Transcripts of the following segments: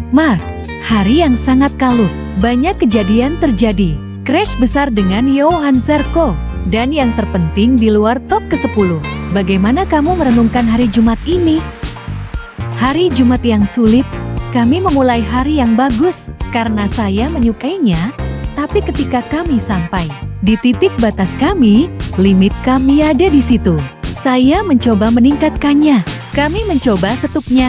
Mark, hari yang sangat kalut. Banyak kejadian terjadi. Crash besar dengan Johann Zarco. Dan yang terpenting di luar top ke-10. Bagaimana kamu merenungkan hari Jumat ini? Hari Jumat yang sulit. Kami memulai hari yang bagus karena saya menyukainya. Tapi ketika kami sampai di titik batas kami, limit kami ada di situ. Saya mencoba meningkatkannya. Kami mencoba setupnya.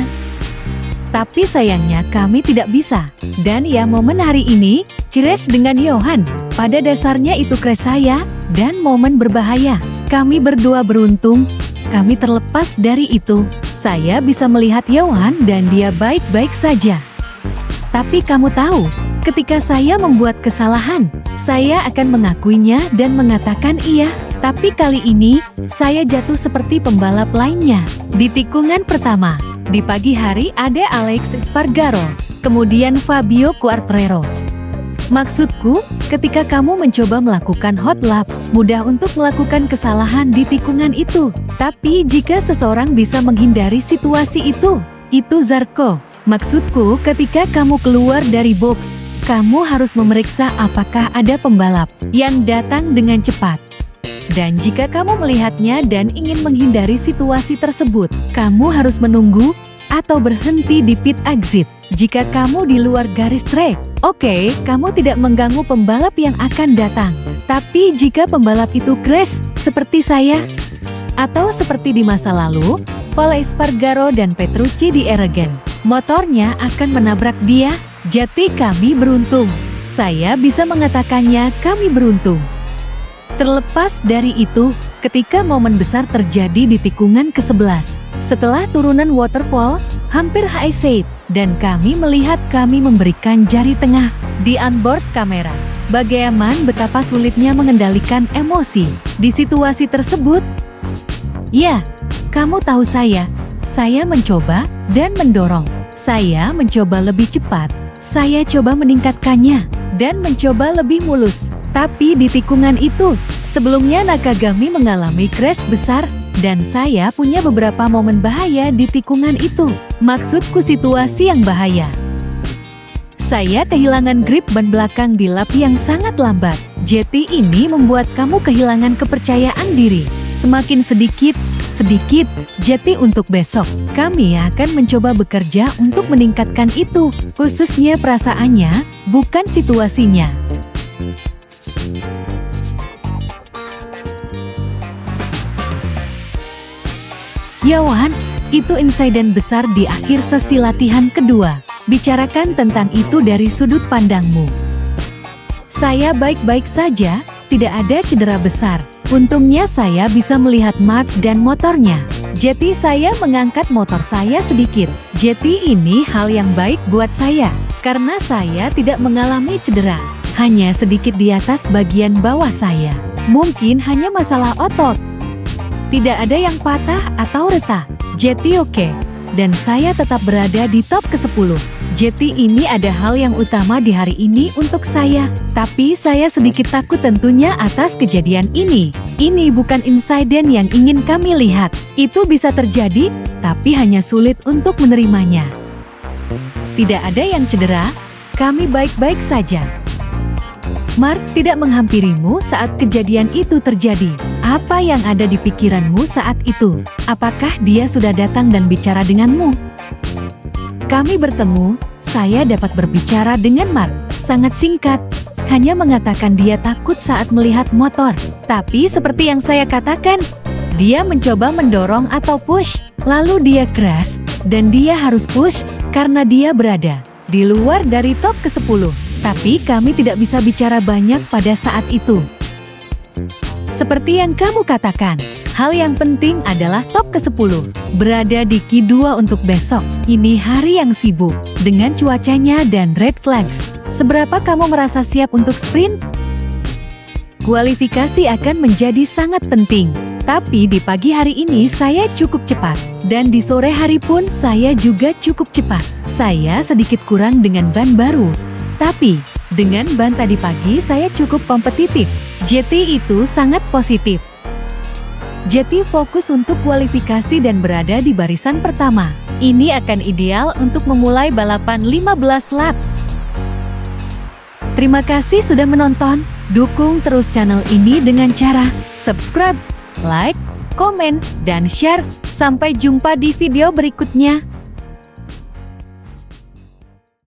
Tapi sayangnya kami tidak bisa. Dan ya momen hari ini, crash dengan Johann. Pada dasarnya itu crash saya, dan momen berbahaya. Kami berdua beruntung, kami terlepas dari itu. Saya bisa melihat Johann dan dia baik-baik saja. Tapi kamu tahu, ketika saya membuat kesalahan, saya akan mengakuinya dan mengatakan iya. Tapi kali ini, saya jatuh seperti pembalap lainnya. Di tikungan pertama, di pagi hari ada Alex Espargaro, kemudian Fabio Quartararo. Maksudku, ketika kamu mencoba melakukan hot lap, mudah untuk melakukan kesalahan di tikungan itu. Tapi jika seseorang bisa menghindari situasi itu Zarco. Maksudku, ketika kamu keluar dari box, kamu harus memeriksa apakah ada pembalap yang datang dengan cepat. Dan jika kamu melihatnya dan ingin menghindari situasi tersebut, kamu harus menunggu atau berhenti di pit exit. Jika kamu di luar garis trek, oke, kamu tidak mengganggu pembalap yang akan datang. Tapi jika pembalap itu crash, seperti saya, atau seperti di masa lalu, Paul Espargaro dan Petrucci di Aragon, motornya akan menabrak dia. Jadi kami beruntung. Saya bisa mengatakannya kami beruntung. Terlepas dari itu, ketika momen besar terjadi di tikungan ke-11, setelah turunan waterfall, hampir high side, dan kami melihat kami memberikan jari tengah di onboard kamera. Bagaimana betapa sulitnya mengendalikan emosi di situasi tersebut? Ya, kamu tahu saya mencoba dan mendorong. Saya mencoba lebih cepat, saya coba meningkatkannya, dan mencoba lebih mulus. Tapi di tikungan itu, sebelumnya Nakagami mengalami crash besar, dan saya punya beberapa momen bahaya di tikungan itu. Maksudku situasi yang bahaya. Saya kehilangan grip ban belakang di lap yang sangat lambat. Jadi ini membuat kamu kehilangan kepercayaan diri. Semakin sedikit, jadi untuk besok, kami akan mencoba bekerja untuk meningkatkan itu, khususnya perasaannya, bukan situasinya. Johann, itu insiden besar di akhir sesi latihan kedua. Bicarakan tentang itu dari sudut pandangmu. Saya baik-baik saja, tidak ada cedera besar. Untungnya saya bisa melihat Mark dan motornya. Jadi saya mengangkat motor saya sedikit. Jadi ini hal yang baik buat saya, karena saya tidak mengalami cedera. Hanya sedikit di atas bagian bawah saya. Mungkin hanya masalah otot. Tidak ada yang patah atau retak. Jadi oke. Dan saya tetap berada di top ke-10. Jadi ini ada hal yang utama di hari ini untuk saya. Tapi saya sedikit takut tentunya atas kejadian ini. Ini bukan insiden yang ingin kami lihat. Itu bisa terjadi, tapi hanya sulit untuk menerimanya. Tidak ada yang cedera, kami baik-baik saja. Mark tidak menghampirimu saat kejadian itu terjadi. Apa yang ada di pikiranmu saat itu? Apakah dia sudah datang dan bicara denganmu? Kami bertemu, saya dapat berbicara dengan Mark. Sangat singkat, hanya mengatakan dia takut saat melihat motor. Tapi seperti yang saya katakan, dia mencoba mendorong atau push, lalu dia crash, dan dia harus push karena dia berada di luar dari top ke-10. Tapi kami tidak bisa bicara banyak pada saat itu. Seperti yang kamu katakan, hal yang penting adalah top ke-10. Berada di Q2 untuk besok. Ini hari yang sibuk, dengan cuacanya dan red flags. Seberapa kamu merasa siap untuk sprint? Kualifikasi akan menjadi sangat penting. Tapi di pagi hari ini saya cukup cepat. Dan di sore hari pun saya juga cukup cepat. Saya sedikit kurang dengan ban baru. Tapi, dengan ban tadi pagi saya cukup kompetitif. Jadi itu sangat positif. Jeti fokus untuk kualifikasi dan berada di barisan pertama. Ini akan ideal untuk memulai balapan 15 laps. Terima kasih sudah menonton. Dukung terus channel ini dengan cara subscribe, like, komen, dan share. Sampai jumpa di video berikutnya.